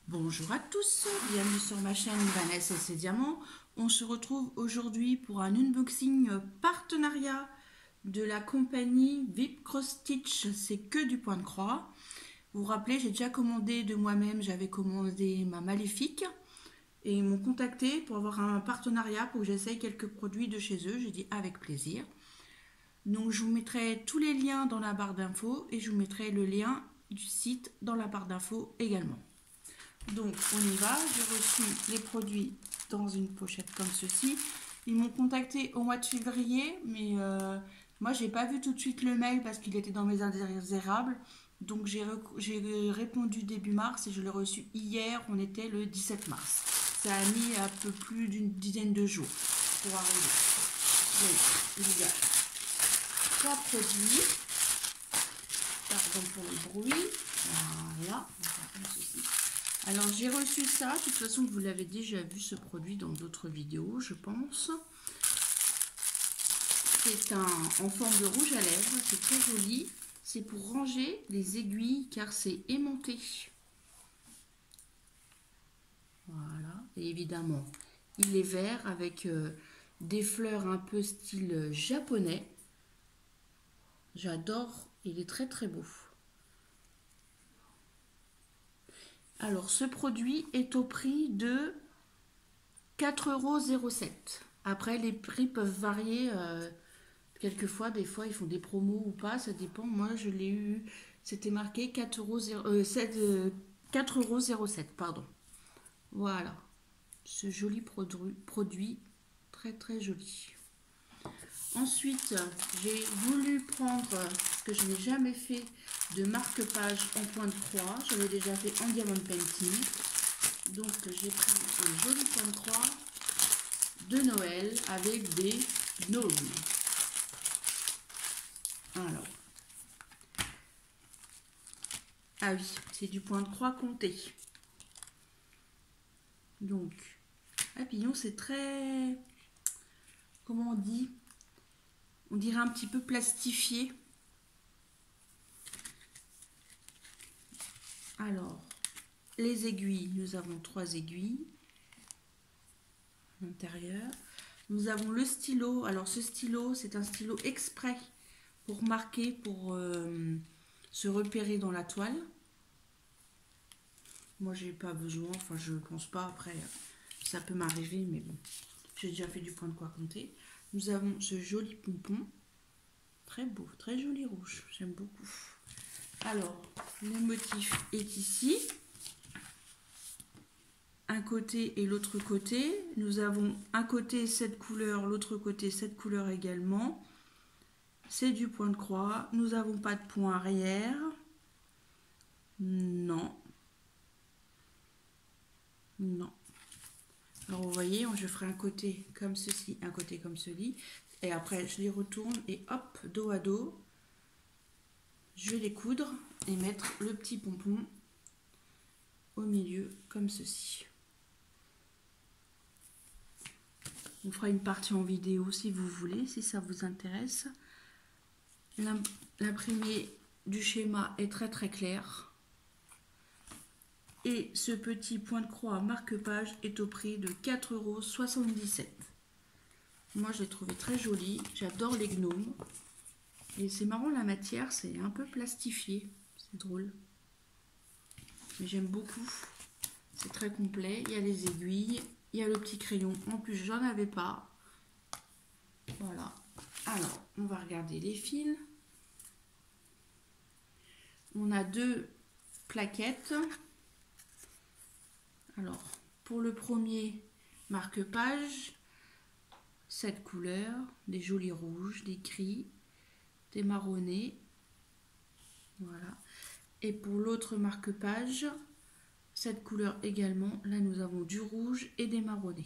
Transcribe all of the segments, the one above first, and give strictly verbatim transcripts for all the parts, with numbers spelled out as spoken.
Bonjour à tous, bienvenue sur ma chaîne Vanessa et ses diamants. On se retrouve aujourd'hui pour un unboxing partenariat de la compagnie Vip Cross Stitch, c'est que du point de croix. Vous vous rappelez, j'ai déjà commandé de moi-même, j'avais commandé ma Maléfique et ils m'ont contacté pour avoir un partenariat pour que j'essaye quelques produits de chez eux. J'ai dit avec plaisir. Donc je vous mettrai tous les liens dans la barre d'infos et je vous mettrai le lien du site dans la barre d'infos également. Donc on y va, j'ai reçu les produits dans une pochette comme ceci. Ils m'ont contacté au mois de février, mais euh, moi j'ai pas vu tout de suite le mail parce qu'il était dans mes indésirables. Donc j'ai répondu début mars et je l'ai reçu hier, on était le dix-sept mars. Ça a mis un peu plus d'une dizaine de jours pour arriver. Donc il y a trois produits. Pardon pour le bruit. Voilà, on va faire comme ceci. Alors j'ai reçu ça, de toute façon vous l'avez déjà vu ce produit dans d'autres vidéos je pense. C'est un en forme de rouge à lèvres, c'est très joli. C'est pour ranger les aiguilles car c'est aimanté. Voilà, et évidemment il est vert avec euh, des fleurs un peu style japonais. J'adore, il est très très beau. Alors, ce produit est au prix de quatre euros zéro sept. Après, les prix peuvent varier. Euh, quelquefois, des fois, ils font des promos ou pas. Ça dépend. Moi, je l'ai eu. C'était marqué quatre euros zéro sept. Pardon. Voilà. Ce joli produit. produit très, très joli. Ensuite, j'ai voulu prendre, ce que je n'ai jamais fait, de marque-page en point de croix. Je l'ai déjà fait en diamond painting. Donc, j'ai pris un joli point de croix de Noël avec des gnomes. Alors. Ah oui, c'est du point de croix compté. Donc, papillon, c'est très... Comment on dit ? On dirait un petit peu plastifié. Alors, les aiguilles, nous avons trois aiguilles à l'intérieur. Nous avons le stylo. Alors, ce stylo, c'est un stylo exprès pour marquer, pour euh, se repérer dans la toile. Moi, j'ai pas besoin. Enfin, je ne pense pas. Après, ça peut m'arriver, mais bon. J'ai déjà fait du point de croix compté. Nous avons ce joli pompon. Très beau, très joli rouge. J'aime beaucoup. Alors, le motif est ici. Un côté et l'autre côté. Nous avons un côté cette couleur, l'autre côté cette couleur également. C'est du point de croix. Nous n'avons pas de point arrière. Non. Non. Alors vous voyez, je ferai un côté comme ceci, un côté comme ceci. Et après, je les retourne et hop, dos à dos. Je vais les coudre et mettre le petit pompon au milieu comme ceci. On fera une partie en vidéo si vous voulez, si ça vous intéresse. L'imprimé du schéma est très très clair. Et ce petit point de croix marque-page est au prix de quatre euros soixante-dix-sept. Moi, je l'ai trouvé très joli. J'adore les gnomes. Et c'est marrant, la matière, c'est un peu plastifié. C'est drôle. Mais j'aime beaucoup. C'est très complet. Il y a les aiguilles. Il y a le petit crayon. En plus, j'en avais pas. Voilà. Alors, on va regarder les fils. On a deux plaquettes. Alors, pour le premier marque-page, cette couleur, des jolis rouges, des gris, des marronnés. Voilà. Et pour l'autre marque-page, cette couleur également. Là, nous avons du rouge et des marronnés.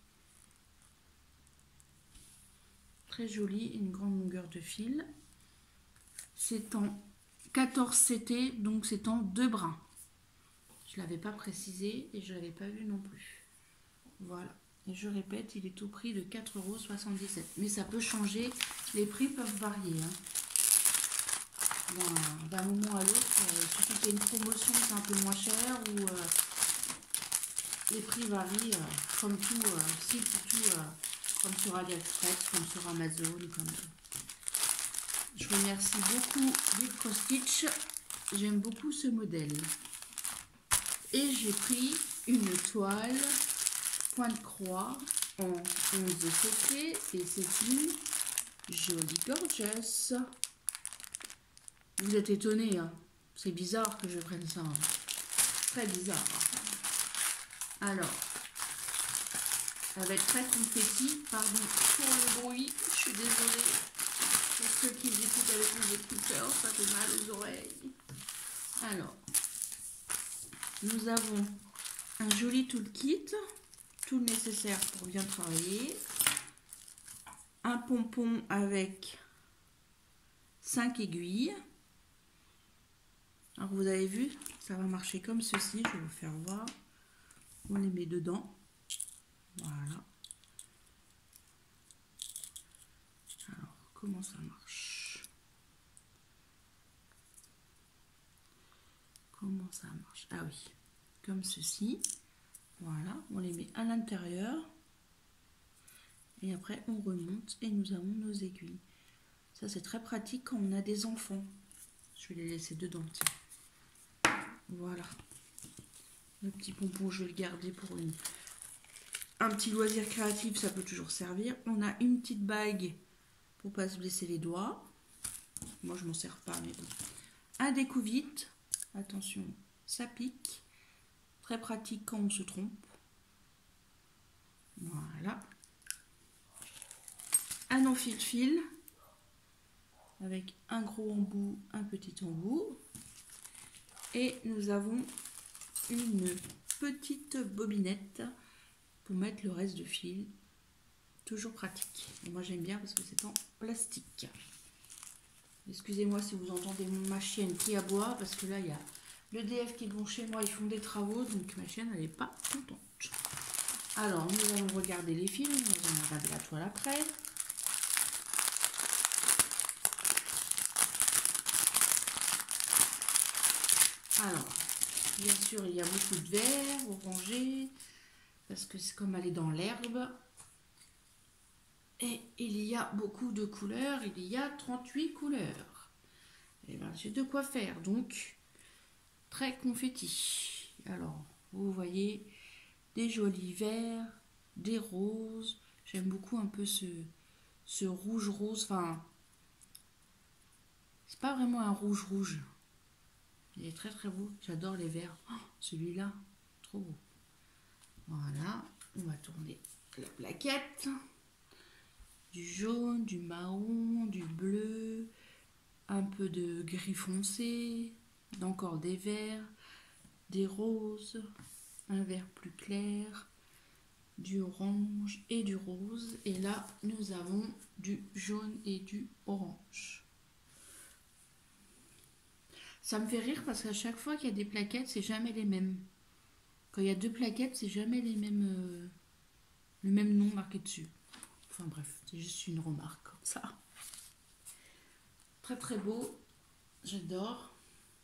Très joli, une grande longueur de fil. C'est en quatorze C T, donc c'est en deux brins. Je ne l'avais pas précisé et je ne l'avais pas vu non plus. Voilà. Et je répète, il est au prix de quatre euros soixante-dix-sept. Mais ça peut changer, les prix peuvent varier. Hein. D'un moment à l'autre, il suffit qu'il y ait une promotion, c'est un peu moins cher, ou euh, les prix varient euh, comme tout, euh, si pour tout, euh, comme sur AliExpress, comme sur Amazon. Comme... Je remercie beaucoup Vipcrostitch. J'aime beaucoup ce modèle. Et j'ai pris une toile point de croix en onze C C et c'est une jolie gorgeous. Vous êtes étonnés, hein? C'est bizarre que je prenne ça. Hein. Très bizarre. Alors, ça va être très confetti. Pardon pour le bruit, je suis désolée. Pour ceux qui écoutent avec mes écouteurs, ça fait mal aux oreilles. Alors, nous avons un joli toolkit, tout le nécessaire pour bien travailler. Un pompon avec cinq aiguilles. Alors vous avez vu, ça va marcher comme ceci, je vais vous faire voir. On les met dedans. Voilà. Alors, comment ça marche? Comment ça marche? Ah oui, comme ceci. Voilà, on les met à l'intérieur. Et après, on remonte et nous avons nos aiguilles. Ça, c'est très pratique quand on a des enfants. Je vais les laisser dedans, tiens. Voilà. Le petit pompon, je vais le garder pour une... un petit loisir créatif, ça peut toujours servir. On a une petite bague pour pas se blesser les doigts. Moi, je m'en sers pas, mais bon. Un découvite. Attention, ça pique. Très pratique quand on se trompe. Voilà. Un enfile-fil avec un gros embout, un petit embout. Et nous avons une petite bobinette pour mettre le reste de fil. Toujours pratique. Et moi j'aime bien parce que c'est en plastique. Excusez-moi si vous entendez ma chienne qui aboie parce que là il y a le D F qui vont chez moi, ils font des travaux, donc ma chienne elle n'est pas contente. Alors nous allons regarder les films, nous allons regarder la toile après. Alors, bien sûr, il y a beaucoup de vert, orangé, parce que c'est comme aller dans l'herbe. Et il y a beaucoup de couleurs, il y a trente-huit couleurs. Et bien, j'ai de quoi faire, donc très confetti. Alors, vous voyez des jolis verts, des roses. J'aime beaucoup un peu ce, ce rouge-rose. Enfin, c'est pas vraiment un rouge-rouge. Il est très très beau. J'adore les verts. Oh, celui-là, trop beau. Voilà, on va tourner la plaquette. Du jaune, du marron, du bleu, un peu de gris foncé, encore des verts, des roses, un vert plus clair, du orange et du rose. Et là, nous avons du jaune et du orange. Ça me fait rire parce qu'à chaque fois qu'il y a des plaquettes, c'est jamais les mêmes. Quand il y a deux plaquettes, c'est jamais les mêmes, euh, le même nom marqué dessus. Enfin bref, c'est juste une remarque comme ça. Très très beau, j'adore.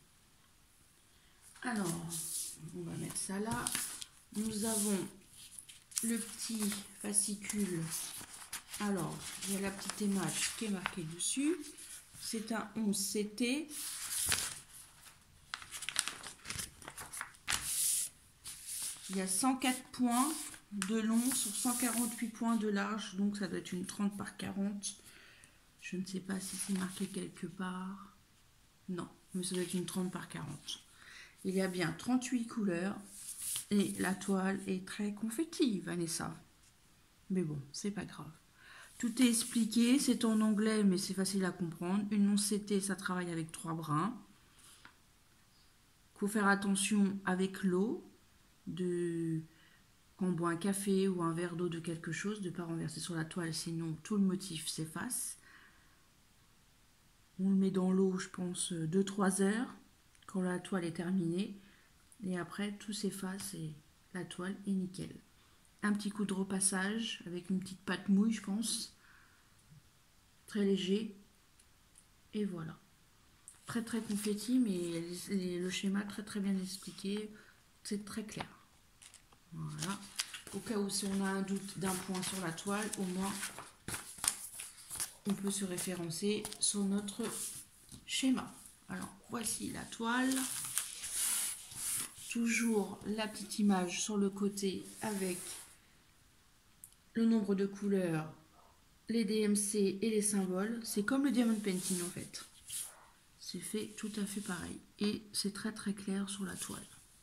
Alors, on va mettre ça là. Nous avons le petit fascicule. Alors, il y a la petite image qui est marquée dessus. C'est un onze C T. Il y a cent quatre points de long sur cent quarante-huit points de large, donc ça doit être une trente par quarante. Je ne sais pas si c'est marqué quelque part. Non, mais ça doit être une trente par quarante. Il y a bien trente-huit couleurs et la toile est très confetti, Vanessa. Mais bon, c'est pas grave. Tout est expliqué, c'est en anglais, mais c'est facile à comprendre. Une onze C T, ça travaille avec trois brins. Il faut faire attention avec l'eau. De quand on boit un café ou un verre d'eau de quelque chose, de ne pas renverser sur la toile, sinon tout le motif s'efface. On le met dans l'eau, je pense, deux trois heures, quand la toile est terminée. Et après, tout s'efface et la toile est nickel. Un petit coup de repassage avec une petite pâte mouille, je pense. Très léger. Et voilà. Très très confetti, mais le schéma très très bien expliqué. C'est très clair. Voilà. Au cas où si on a un doute d'un point sur la toile, au moins on peut se référencer sur notre schéma. Alors voici la toile. Toujours la petite image sur le côté avec le nombre de couleurs, les D M C et les symboles. C'est comme le diamond painting en fait. C'est fait tout à fait pareil. Et c'est très très clair sur la toile.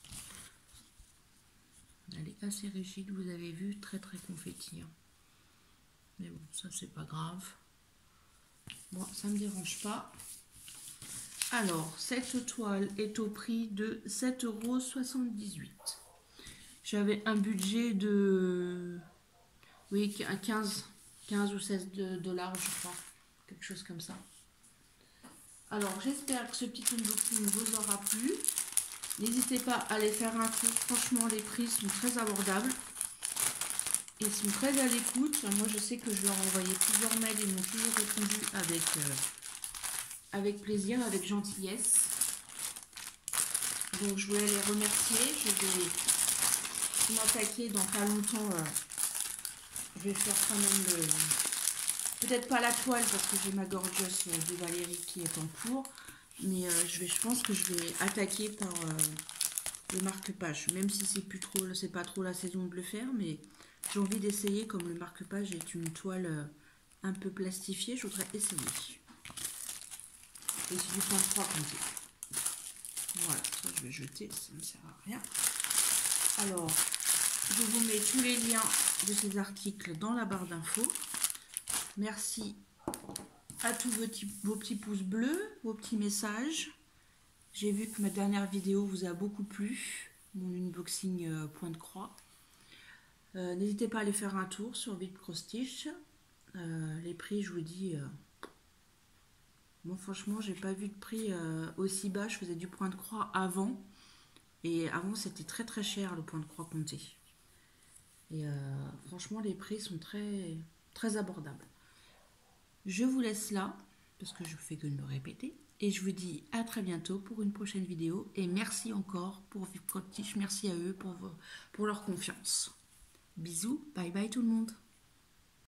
Elle est assez rigide, vous avez vu, très très confetti. Mais bon, ça c'est pas grave. Moi, ça me dérange pas. Alors, cette toile est au prix de sept euros soixante-dix-huit. J'avais un budget de... Oui, quinze, quinze ou seize dollars, je crois. Quelque chose comme ça. Alors, j'espère que ce petit unboxing vous aura plu. N'hésitez pas à aller faire un tour. Franchement, les prix sont très abordables. Ils sont très à l'écoute. Moi, je sais que je leur ai envoyé plusieurs mails. Ils m'ont toujours répondu avec, euh, avec plaisir, avec gentillesse. Donc, je voulais les remercier. Je vais m'attaquer dans pas longtemps. Euh, je vais faire quand même le... Peut-être pas la toile parce que j'ai ma gorgeous de Valérie qui est en cours. Mais euh, je, vais, je pense que je vais attaquer par euh, le marque-page. Même si c'est plus trop, c'est pas trop la saison de le faire. Mais j'ai envie d'essayer comme le marque-page est une toile euh, un peu plastifiée. Je voudrais essayer. Et c'est du point trois compté. Voilà, ça je vais jeter, ça ne sert à rien. Alors, je vous mets tous les liens de ces articles dans la barre d'infos. Merci à tous vos petits, vos petits pouces bleus, vos petits messages. J'ai vu que ma dernière vidéo vous a beaucoup plu, mon unboxing euh, point de croix. Euh, N'hésitez pas à aller faire un tour sur Vip Cross Stitch. Euh, les prix, je vous dis... Euh, bon, franchement, j'ai pas vu de prix euh, aussi bas. Je faisais du point de croix avant. Et avant, c'était très très cher le point de croix compté. Et euh, franchement, les prix sont très, très abordables. Je vous laisse là, parce que je fais que de me répéter. Et je vous dis à très bientôt pour une prochaine vidéo. Et merci encore pour Vip Cross Stitch. Merci à eux pour, vos, pour leur confiance. Bisous, bye bye tout le monde.